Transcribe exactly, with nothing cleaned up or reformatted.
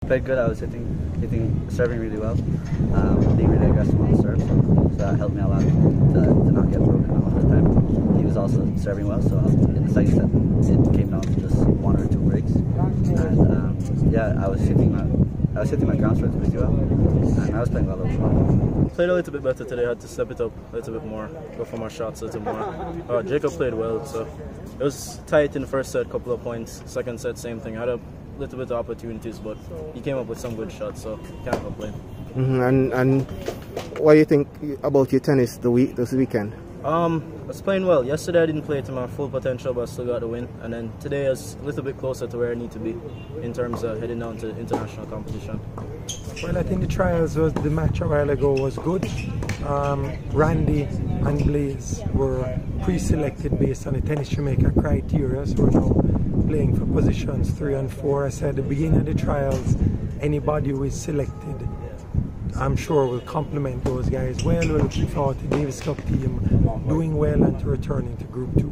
played good. I was hitting, hitting, serving really well. Um, being really aggressive on the serve, so that helped me a lot to, to not get broken all the time. He was also serving well, so in the second set, it came down to just one or two breaks. And um, yeah, I was hitting my, I was hitting my ground strokes pretty well, and I was playing well overall. Played a little bit better today. I had to step it up a little bit more, go for my shots a little more. Uh, Jacob played well, so it was tight in the first set, couple of points. Second set, same thing. I had a little bit of opportunities, but he came up with some good shots, so can't complain. Mm-hmm. And and what do you think about your tennis the week this weekend? Um, I was playing well. Yesterday I didn't play to my full potential, but I still got the win. And then today I was a little bit closer to where I need to be in terms of heading down to international competition. Well, I think the trials was the match a while ago was good. Um, Randy and Blaze were pre-selected based on the Tennis Jamaica criteria, so we're now playing for positions three and four. I said at the beginning of the trials, anybody who is selected, I'm sure will complement those guys well. We're looking forward to Davis Cup team doing well and to returning to Group two.